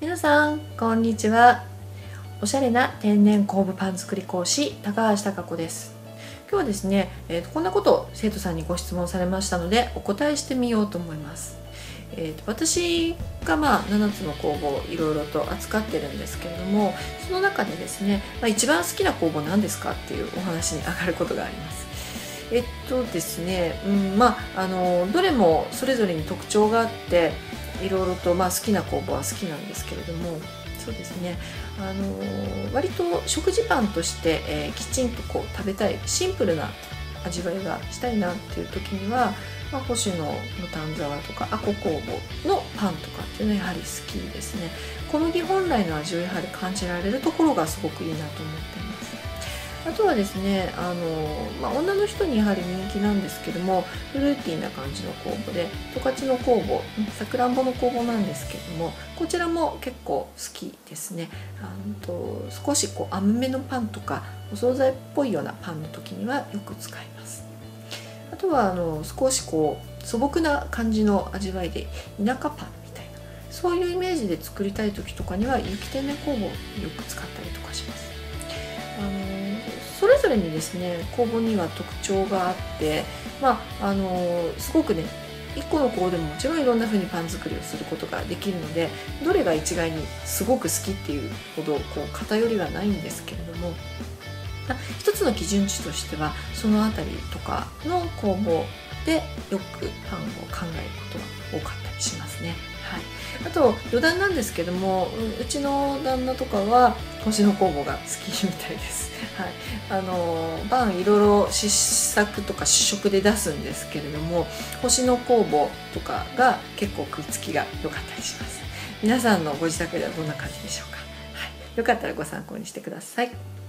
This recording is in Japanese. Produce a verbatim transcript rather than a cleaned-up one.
皆さんこんにちは。おしゃれな天然工部パン作り講師高橋貴子です。今日はですね、えーと、こんなことを生徒さんにご質問されましたのでお答えしてみようと思います。えーと、私がまあななつの工房をいろいろと扱ってるんですけれども、その中でですね、まあ、一番好きな工房何ですかっていうお話に上がることがあります。えっとですね、うん、まああのどれもそれぞれに特徴があっていろいろと、まあ、好きな工房は好きなんですけれども、そうですね、あの割と食事パンとして、えー、きちんとこう食べたいシンプルな味わいがしたいなっていう時には、まあ、星野の丹沢とか阿古工房のパンとかっていうのはやはり好きですね。小麦本来の味をやはり感じられるところがすごくいいなと思っています。あとはですね、あのまあ、女の人にやはり人気なんですけども、フルーティーな感じの工房で、十勝の工房、さくらんぼの工房なんですけども、こちらも結構好きですね。あのと少しこう甘めのパンとかお惣菜っぽいようなパンの時にはよく使います。あとはあの少しこう素朴な感じの味わいで田舎パンみたいな、そういうイメージで作りたい時とかには有機天然工房をよく使ったりとかします。あのそれぞれにですね、工房には特徴があって、まああのすごくね、いっこの工房でももちろんいろんな風にパン作りをすることができるので、どれが一概にすごく好きっていうほどこう偏りはないんですけれども、一つの基準値としてはそのあたりとかの工房でよくパンを考えることが多かったりしますね。はい、あと余談なんですけども、うちの旦那とかは星野工房が好きみたいです。はい、あのパンいろいろ試作とか試食で出すんですけれども、星野工房とかが結構食いつきが良かったりします。皆さんのご自宅ではどんな感じでしょうか。はい、よかったらご参考にしてください。